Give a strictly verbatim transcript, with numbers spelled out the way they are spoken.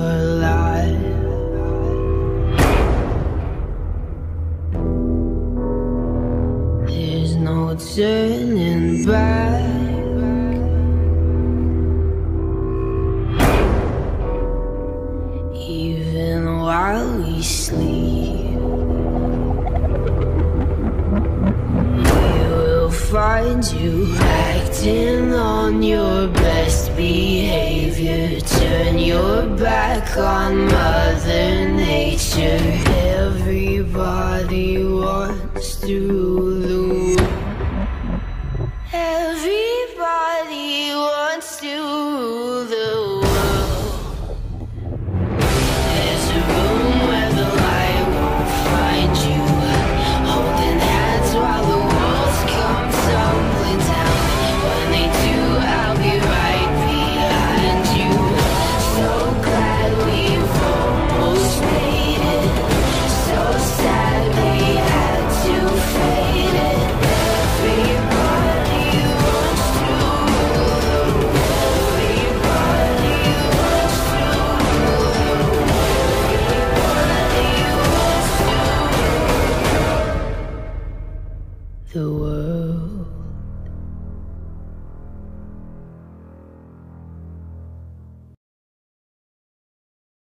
alive. There's no turning back. Even while we sleep, we will find you acting on your best behavior. Turn your back on Mother Nature. Everybody wants to rule the world. Everybody wants to rule the world. There's a room where the light won't find you, holding hands while the walls come tumbling down. When they do, I'll be right behind you. So glad we've almost made it. So sad we had to fade it. Everybody wants to rule the world. Everybody wants to rule the world. Everybody wants to rule the world.